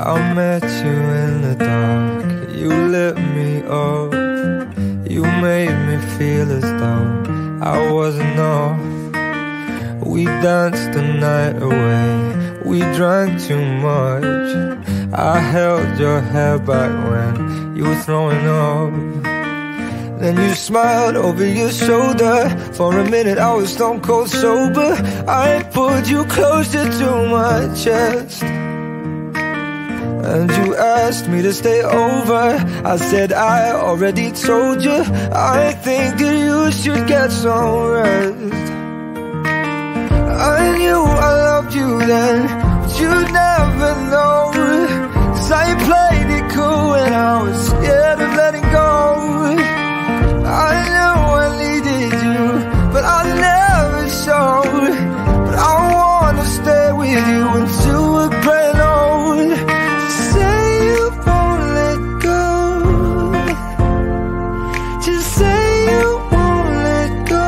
I met you in the dark, you lit me up. You made me feel as though I wasn't off. We danced the night away, we drank too much. I held your hair back when you were throwing up. Then you smiled over your shoulder. For a minute I was stone cold sober. I pulled you closer to my chest, and you asked me to stay over. I said I already told you, I think that you should get some rest. I knew I loved you then, but you'd never know, 'cause I played it cool and I was scared of letting go. I knew I needed you, but I never showed. But I wanna stay with you until we're grown old. Say you won't let go. Just say you won't let go.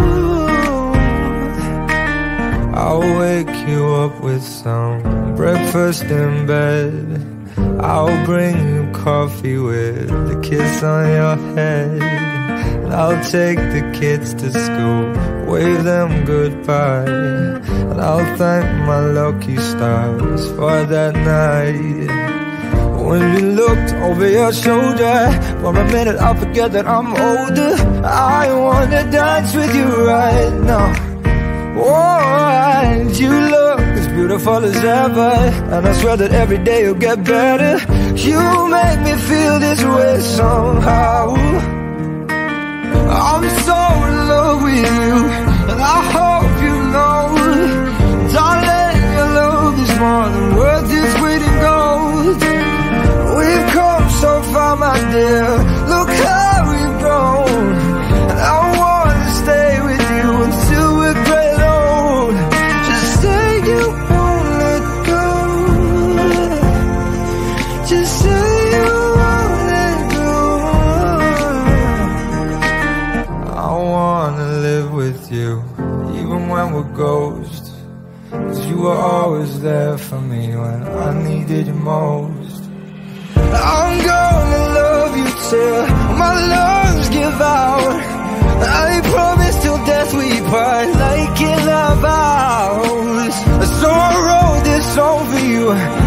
I'll wake you up with some breakfast in bed. I'll bring you coffee with a kiss on your head. I'll take the kids to school, wave them goodbye, and I'll thank my lucky stars for that night. When you looked over your shoulder, for a minute I forget that I'm older. I wanna dance with you right now. Oh, and you look as beautiful as ever, and I swear that every day you'll get better. You make me feel this way somehow. I'm so in love with you, and I hope you know, darling, your love is more than worth its weight in gold. We've come so far, my dear, look how we've grown. And I wanna stay with you until we're great old. Just say you won't let go. Just say you won't let go. I wanna live with you, even when we're ghosts, 'cause you were always there for me when I needed you most. I'm gonna love you till my lungs give out. I promise till death we part, like in our vows. So I wrote this song for you.